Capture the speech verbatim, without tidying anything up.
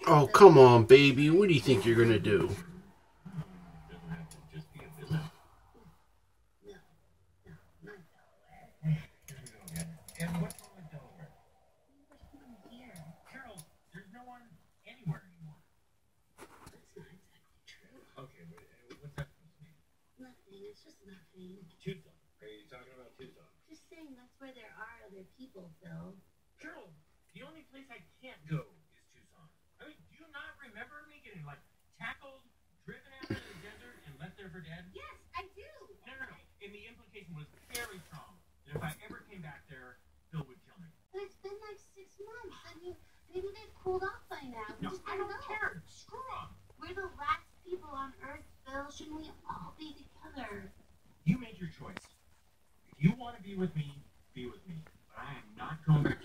Oh, come on, baby. What do you think you're going to do? Tucson. Are you talking about Tucson? Just saying that's where there are other people, Phil. Carol, the only place I can't go is Tucson. I mean, do you not remember me getting, like, tackled, driven out into the desert, and left there for dead? Yes, I do. No, no, no. And the implication was very strong that if I ever came back there, Phil would kill me. But it's been like six months. I mean, maybe they've cooled off by now. We No, just I don't don't know. care. Screw them. We're the last people on Earth, Phil. Shouldn't we all be together? You made your choice. If you want to be with me, be with me. But I am not going back.